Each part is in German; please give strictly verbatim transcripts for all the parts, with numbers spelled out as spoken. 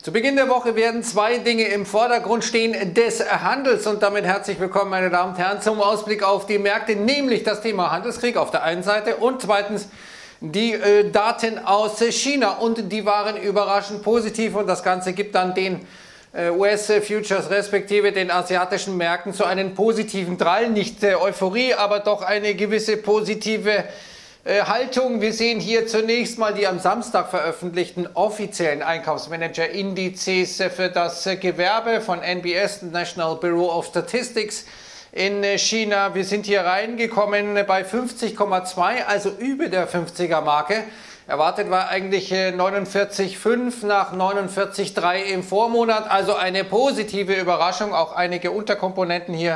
Zu Beginn der Woche werden zwei Dinge im Vordergrund stehen des Handels und damit herzlich willkommen, meine Damen und Herren, zum Ausblick auf die Märkte, nämlich das Thema Handelskrieg auf der einen Seite und zweitens die äh, Daten aus China, und die waren überraschend positiv, und das Ganze gibt dann den äh, U S-Futures respektive den asiatischen Märkten zu einem positiven Drall, nicht äh, Euphorie, aber doch eine gewisse positive Haltung. Wir sehen hier zunächst mal die am Samstag veröffentlichten offiziellen Einkaufsmanager-Indizes für das Gewerbe von N B S, National Bureau of Statistics in China. Wir sind hier reingekommen bei fünfzig Komma zwei, also über der fünfziger Marke. Erwartet war eigentlich neunundvierzig Komma fünf nach neunundvierzig Komma drei im Vormonat, also eine positive Überraschung. Auch einige Unterkomponenten hier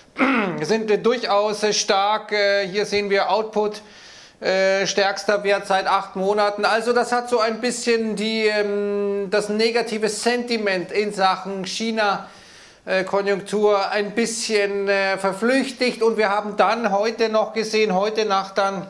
sind durchaus stark. Hier sehen wir Output. Äh, stärkster Wert seit acht Monaten. Also das hat so ein bisschen die, ähm, das negative Sentiment in Sachen China-Konjunktur äh, ein bisschen äh, verflüchtigt. Und wir haben dann heute noch gesehen, heute Nacht dann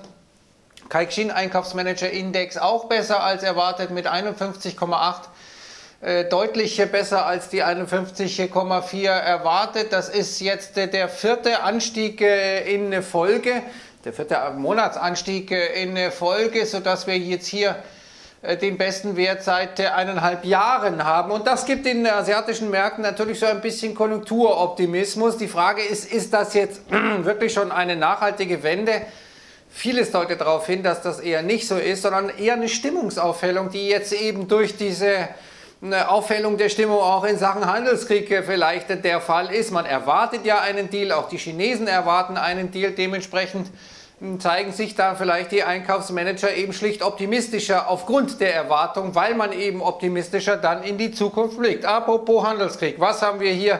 Caixin Einkaufsmanager Index auch besser als erwartet mit einundfünfzig Komma acht. Äh, deutlich besser als die einundfünfzig Komma vier erwartet. Das ist jetzt äh, der vierte Anstieg äh, in Folge. Der vierte Monatsanstieg in Folge, sodass wir jetzt hier den besten Wert seit eineinhalb Jahren haben. Und das gibt den asiatischen Märkten natürlich so ein bisschen Konjunkturoptimismus. Die Frage ist, ist das jetzt wirklich schon eine nachhaltige Wende? Vieles deutet darauf hin, dass das eher nicht so ist, sondern eher eine Stimmungsaufhellung, die jetzt eben durch diese eine Aufhellung der Stimmung auch in Sachen Handelskrieg vielleicht der Fall ist. Man erwartet ja einen Deal, auch die Chinesen erwarten einen Deal. Dementsprechend zeigen sich da vielleicht die Einkaufsmanager eben schlicht optimistischer aufgrund der Erwartung, weil man eben optimistischer dann in die Zukunft blickt. Apropos Handelskrieg, was haben wir hier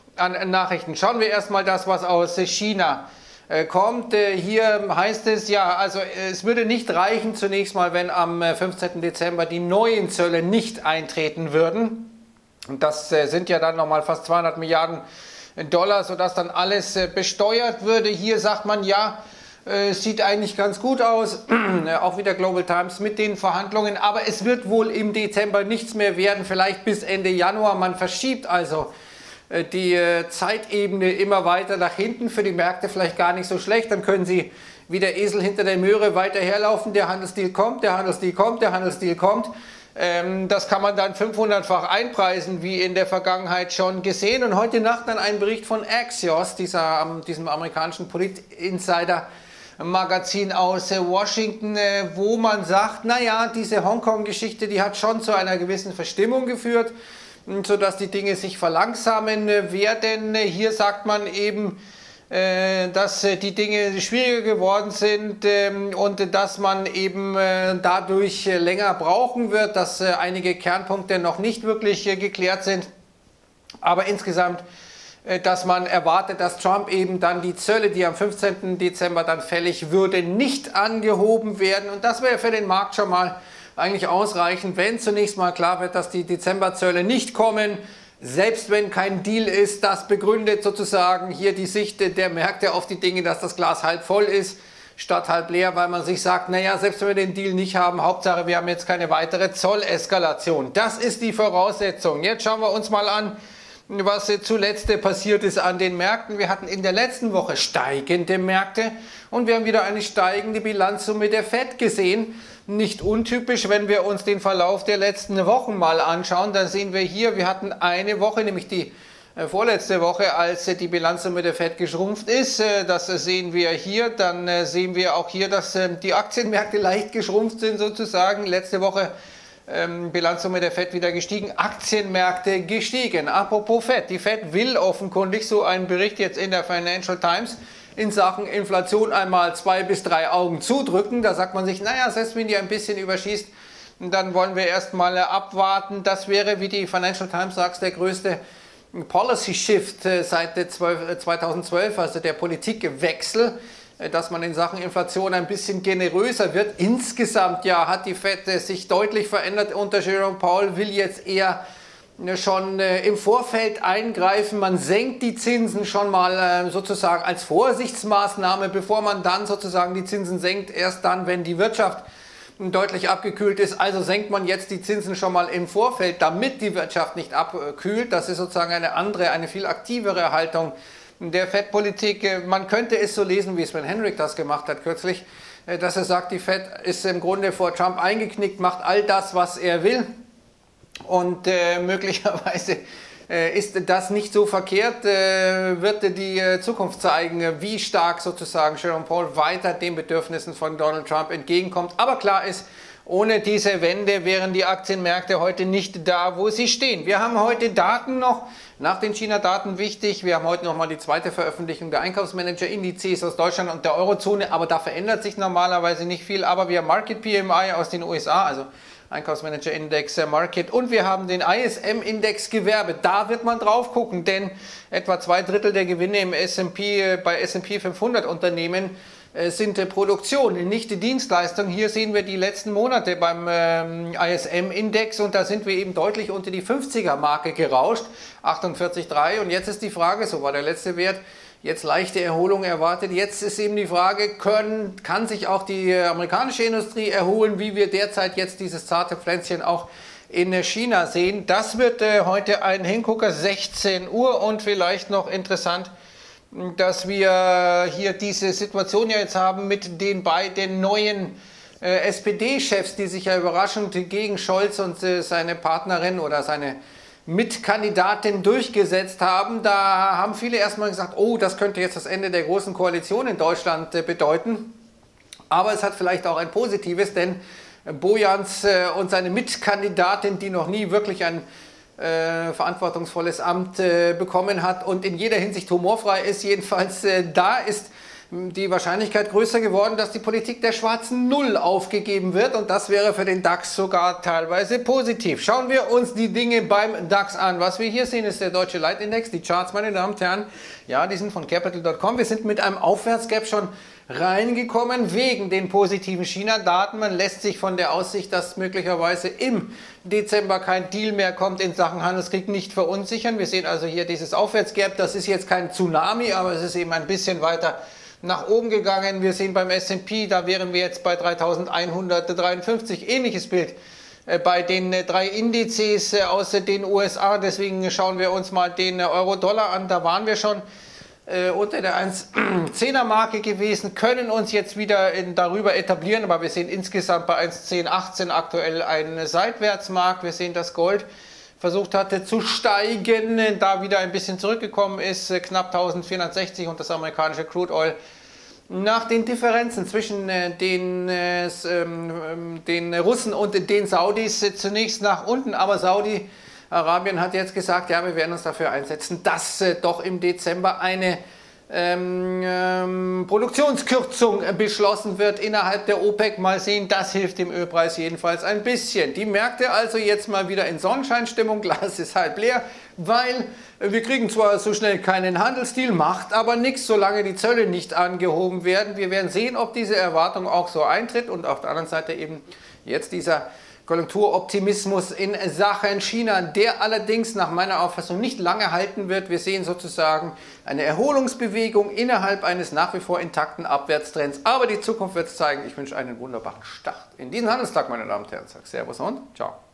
an Nachrichten? Schauen wir erstmal das, was aus China kommt. Hier heißt es ja, also es würde nicht reichen zunächst mal, wenn am fünfzehnten Dezember die neuen Zölle nicht eintreten würden. Und das sind ja dann nochmal fast zweihundert Milliarden Dollar, sodass dann alles besteuert würde. Hier sagt man ja, es sieht eigentlich ganz gut aus, auch wieder Global Times mit den Verhandlungen, aber es wird wohl im Dezember nichts mehr werden, vielleicht bis Ende Januar. Man verschiebt also die Zeitebene immer weiter nach hinten, für die Märkte vielleicht gar nicht so schlecht. Dann können sie wie der Esel hinter der Möhre weiter herlaufen. Der Handelsdeal kommt, der Handelsdeal kommt, der Handelsdeal kommt. Ähm, das kann man dann fünfhundertfach einpreisen, wie in der Vergangenheit schon gesehen. Und heute Nacht dann ein Bericht von Axios, dieser, diesem amerikanischen Polit-Insider-Magazin aus Washington, wo man sagt, naja, diese Hongkong-Geschichte, die hat schon zu einer gewissen Verstimmung geführt, sodass die Dinge sich verlangsamen werden. Hier sagt man eben, dass die Dinge schwieriger geworden sind und dass man eben dadurch länger brauchen wird, dass einige Kernpunkte noch nicht wirklich geklärt sind. Aber insgesamt, dass man erwartet, dass Trump eben dann die Zölle, die am fünfzehnten Dezember dann fällig würden, nicht angehoben werden. Und das wäre für den Markt schon mal eigentlich ausreichend, wenn zunächst mal klar wird, dass die Dezemberzölle nicht kommen, selbst wenn kein Deal ist. Das begründet sozusagen hier die Sicht der Märkte auf die Dinge, dass das Glas halb voll ist, statt halb leer, weil man sich sagt, naja, selbst wenn wir den Deal nicht haben, Hauptsache wir haben jetzt keine weitere Zolleskalation. Das ist die Voraussetzung. Jetzt schauen wir uns mal an, was zuletzt passiert ist an den Märkten. Wir hatten in der letzten Woche steigende Märkte und wir haben wieder eine steigende Bilanzsumme der Fed gesehen. Nicht untypisch, wenn wir uns den Verlauf der letzten Wochen mal anschauen. Da sehen wir hier, wir hatten eine Woche, nämlich die äh, vorletzte Woche, als äh, die Bilanzsumme der Fed geschrumpft ist. Äh, das äh, sehen wir hier. Dann äh, sehen wir auch hier, dass äh, die Aktienmärkte leicht geschrumpft sind sozusagen. Letzte Woche ähm, Bilanzsumme der Fed wieder gestiegen, Aktienmärkte gestiegen. Apropos Fed, die Fed will offenkundig, so ein Bericht jetzt in der Financial Times, in Sachen Inflation einmal zwei bis drei Augen zudrücken. Da sagt man sich, naja, selbst wenn die ein bisschen überschießt, dann wollen wir erstmal abwarten. Das wäre, wie die Financial Times sagt, der größte Policy Shift seit zweitausendzwölf, also der Politikwechsel, dass man in Sachen Inflation ein bisschen generöser wird. Insgesamt ja hat die Fed sich deutlich verändert unter Jerome Powell, will jetzt eher schon im Vorfeld eingreifen. Man senkt die Zinsen schon mal sozusagen als Vorsichtsmaßnahme, bevor man dann sozusagen die Zinsen senkt. Erst dann, wenn die Wirtschaft deutlich abgekühlt ist. Also senkt man jetzt die Zinsen schon mal im Vorfeld, damit die Wirtschaft nicht abkühlt. Das ist sozusagen eine andere, eine viel aktivere Haltung der Fed-Politik. Man könnte es so lesen, wie Sven Henrik das gemacht hat kürzlich, dass er sagt, die Fed ist im Grunde vor Trump eingeknickt, macht all das, was er will und äh, möglicherweise äh, ist das nicht so verkehrt, äh, wird die äh, Zukunft zeigen, wie stark sozusagen Jerome Powell weiter den Bedürfnissen von Donald Trump entgegenkommt. Aber klar ist, ohne diese Wende wären die Aktienmärkte heute nicht da, wo sie stehen. Wir haben heute Daten noch, nach den China-Daten wichtig. Wir haben heute noch mal die zweite Veröffentlichung der Einkaufsmanager-Indizes aus Deutschland und der Eurozone, aber da verändert sich normalerweise nicht viel. Aber wir haben Market P M I aus den U S A, also Einkaufsmanager-Index Market, und wir haben den I S M-Index Gewerbe. Da wird man drauf gucken, denn etwa zwei Drittel der Gewinne im S und P, bei S und P fünfhundert Unternehmen sind Produktion, nicht die Dienstleistung. Hier sehen wir die letzten Monate beim ähm, I S M-Index und da sind wir eben deutlich unter die fünfziger-Marke gerauscht, achtundvierzig Komma drei. Und jetzt ist die Frage, so war der letzte Wert, jetzt leichte Erholung erwartet. Jetzt ist eben die Frage, können, kann sich auch die amerikanische Industrie erholen, wie wir derzeit jetzt dieses zarte Pflänzchen auch in China sehen. Das wird äh, heute ein Hingucker, sechzehn Uhr, und vielleicht noch interessant, dass wir hier diese Situation ja jetzt haben mit den beiden neuen äh, S P D-Chefs, die sich ja überraschend gegen Scholz und äh, seine Partnerin oder seine Mitkandidatin durchgesetzt haben. Da haben viele erstmal gesagt, oh, das könnte jetzt das Ende der Großen Koalition in Deutschland äh, bedeuten. Aber es hat vielleicht auch ein Positives, denn Bojans äh, und seine Mitkandidatin, die noch nie wirklich ein Äh, verantwortungsvolles Amt äh, bekommen hat und in jeder Hinsicht humorfrei ist, jedenfalls äh, da ist die Wahrscheinlichkeit größer geworden, dass die Politik der schwarzen Null aufgegeben wird, und das wäre für den DAX sogar teilweise positiv. Schauen wir uns die Dinge beim DAX an. Was wir hier sehen, ist der deutsche Leitindex, die Charts, meine Damen und Herren. Ja, die sind von Capital Punkt com. Wir sind mit einem Aufwärtsgap schon reingekommen wegen den positiven China-Daten. Man lässt sich von der Aussicht, dass möglicherweise im Dezember kein Deal mehr kommt in Sachen Handelskrieg, nicht verunsichern. Wir sehen also hier dieses Aufwärtsgap. Das ist jetzt kein Tsunami, aber es ist eben ein bisschen weiter nach oben gegangen. Wir sehen beim S und P, da wären wir jetzt bei dreitausendeinhundertdreiundfünfzig. Ähnliches Bild bei den drei Indizes aus den U S A. Deswegen schauen wir uns mal den Euro-Dollar an. Da waren wir schon Äh, unter der eins Komma zehner Marke gewesen, können uns jetzt wieder in, darüber etablieren, aber wir sehen insgesamt bei eins Komma zehn achtzehn aktuell einen Seitwärtsmarkt. Wir sehen, dass Gold versucht hatte zu steigen, da wieder ein bisschen zurückgekommen ist, knapp eintausendvierhundertsechzig, und das amerikanische Crude Oil nach den Differenzen zwischen äh, den, äh, den Russen und den Saudis äh, zunächst nach unten, aber Saudi Arabien hat jetzt gesagt, ja, wir werden uns dafür einsetzen, dass äh, doch im Dezember eine ähm, ähm, Produktionskürzung äh, beschlossen wird innerhalb der OPEC. Mal sehen, das hilft dem Ölpreis jedenfalls ein bisschen. Die Märkte also jetzt mal wieder in Sonnenscheinstimmung, Glas ist halb leer, weil äh, wir kriegen zwar so schnell keinen Handelsdeal, macht aber nichts, solange die Zölle nicht angehoben werden. Wir werden sehen, ob diese Erwartung auch so eintritt, und auf der anderen Seite eben jetzt dieser Konjunkturoptimismus in Sachen China, der allerdings nach meiner Auffassung nicht lange halten wird. Wir sehen sozusagen eine Erholungsbewegung innerhalb eines nach wie vor intakten Abwärtstrends. Aber die Zukunft wird es zeigen. Ich wünsche einen wunderbaren Start in diesen Handelstag, meine Damen und Herren. Servus und ciao.